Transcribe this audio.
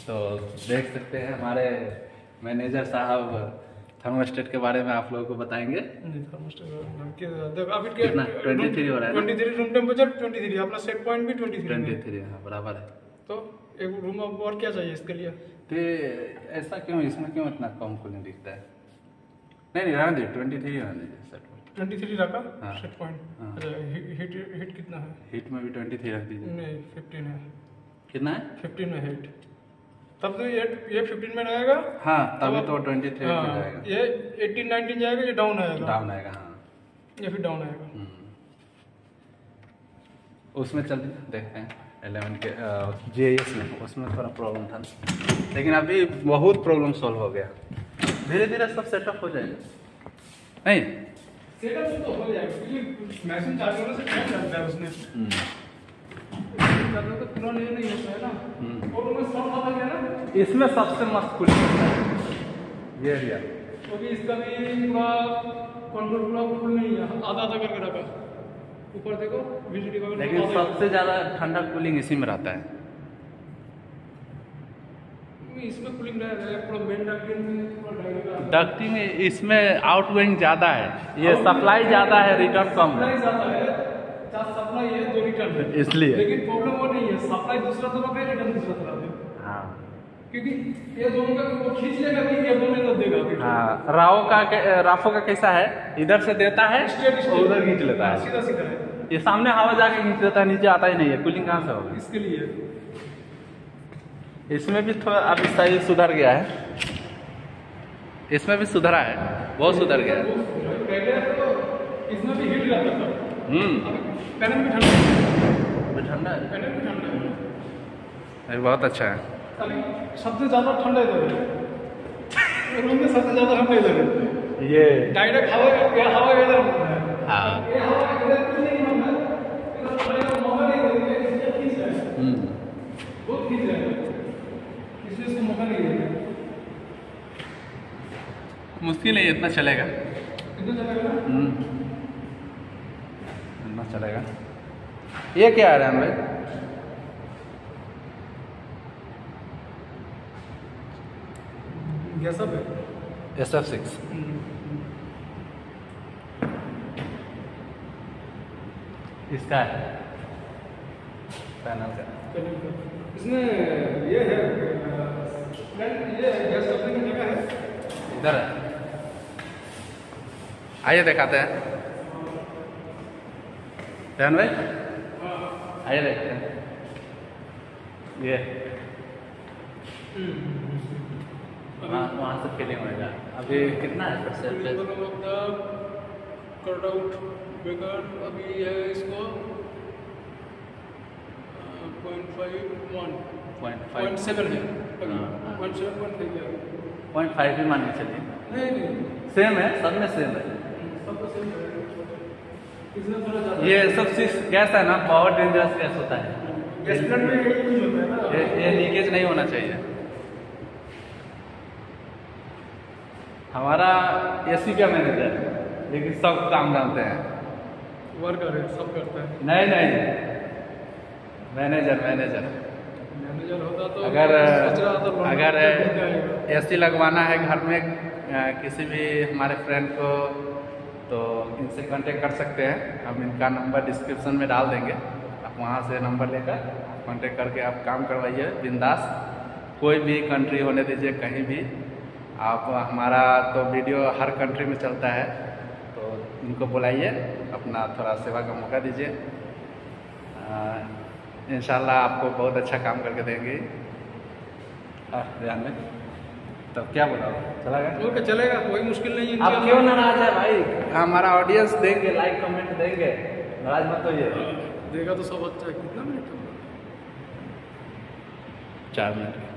तो देख सकते हैं हमारे मैनेजर साहब थर्मोस्टेट के बारे में आप लोगों को बताएंगे। कितना 23 हो रहा है, 23 रूम टेम्परेचर 23, अपना सेट पॉइंट भी 23 हाँ बराबर है। तो एक रूम और क्या चाहिए इसके लिए? तो ऐसा क्यों, इसमें क्यों इतना कम कूलिंग दिखता है? नहीं रहने दीजिए 23 रहने दीजिए सेट पॉइंट 23 रखा। हाँ। Set point. हाँ। अच्छा हीट कितना है? हीट में भी 23 रख दीजिए। नहीं 15 है। कितना है? 15 में हीट, तब तो ये 15 में रहेगा। हाँ तभी तो 23 हाँ, जाएगा। ये 18-19 जाएगा, ये डाउन आएगा। डाउन आएगा हाँ, ये फिर डाउन आएगा। उसमें चल देखते हैं 11 के GIS में, उसमें थोड़ा प्रॉब्लम था लेकिन अभी बहुत प्रॉब्लम सॉल्व हो गया। धीरे धीरे सब सेटअप हो जाएगा। नहीं सेटअप तो हो जाएगा क्योंकि मशीन चालू होने से टाइम लगता है उसमें। तो तुरंत ये नहीं होता है ना। और उसमें सब पता गया ना, इसमें सबसे मस्त कूलिंग होता है ये एरिया, क्योंकि इसका भी पूरा कंट्रोल पूरा फुल नहीं है, आधा आधा करके रखा। ऊपर देखो बिजली का, लेकिन सबसे ज़्यादा ठंडा कूलिंग इसी में रहता है। इसमें कूलिंग रहेगा पूरा मेन डक्टिंग में, पूरा रहेगा। डक्टिंग में इसमें आउटगोइंग ज़्यादा है, ये सप्लाई ज़्यादा है, रिटर्न कम है। सप्लाई है तो रिटर्न है, इसलिए लेकिन प्रॉब्लम वो नहीं है, सप्लाई दूसरा तरफ है, रिटर्न दूसरा तरफ है। हाँ क्योंकि ये दोनों का वो खींच लेगा कि ये दोनों तो देगा। हाँ राफो का कैसा है, इधर से देता है और उधर खींच लेता है, सीधा सीधा है। ये सामने हवा जाके खींच लेता है, नीचे आता ही नहीं है। कूलिंग कहाँ से होगा? इसके लिए इसमें भी थोड़ा अभी सही सुधर गया है, इसमें भी सुधरा है, बहुत सुधर गया है। पहले तो इसमें भी हीट रहता था। पैनल भी ठंडा है, पैनल भी ठंडा है। अरे बहुत अच्छा है। सबसे ज़्यादा ठंडा इधर है, रूम में सबसे ज़्यादा ठंडा इधर है। ये डायरेक्ट हवा इधर होता है। हाँ ये हवा इधर कुछ नहीं होता है, इधर थोड़ा सा मौका नहीं देंगे, इसलिए खींच रहा है, बहुत खींच रहा है, इसलिए इसको मौका नहीं देंगे। मुश्किल है, इतना चलेगा, इतना चलेगा ना? इतना चलेगा। ये क्या है रैम भाई? ये सब है SF6 इसका है पैनल का। इसमें ये है, ये गैस रखने की जगह है इधर है, आइए दिखाते हैं ध्यान भाई, आइए देखते हैं। ये वहाँ से फीलिंग होगा। अभी कितना है कट आउट बेकार अभी है इसको 0.7 है, 0.5 भी मान के चलिए। नहीं सेम है, सब में सेम है। सब तो सेम है। इसमें थोड़ा ज़्यादा ये सब चीज गैस है ना, बहुत डेंजरस गैस होता है। गैस सिलेंडर में यही कुछ होता है ना, ये लीकेज नहीं होना चाहिए। हमारा AC का मैनेजर है, लेकिन सब काम जानते हैं। वर्कर है, सब करता है। नहीं मैनेजर होता तो अगर AC लगवाना है घर में किसी भी हमारे फ्रेंड को, तो इनसे कांटेक्ट कर सकते हैं। हम इनका नंबर डिस्क्रिप्शन में डाल देंगे, आप वहाँ से नंबर लेकर कांटेक्ट करके आप काम करवाइए बिंदास। कोई भी कंट्री होने दीजिए, कहीं भी आप, हमारा तो वीडियो हर कंट्री में चलता है, तो इनको बुलाइए, अपना थोड़ा सेवा का मौका दीजिए। इंशाल्लाह आपको बहुत अच्छा काम करके देंगे। ध्यान में तब क्या बताओ, चलेगा, कोई मुश्किल नहीं है। आप क्यों नाराज है भाई? हमारा ऑडियंस देंगे, लाइक कमेंट देंगे, नाराज मत होइए। देगा तो सब अच्छा है। कितना मिनट? 4 मिनट।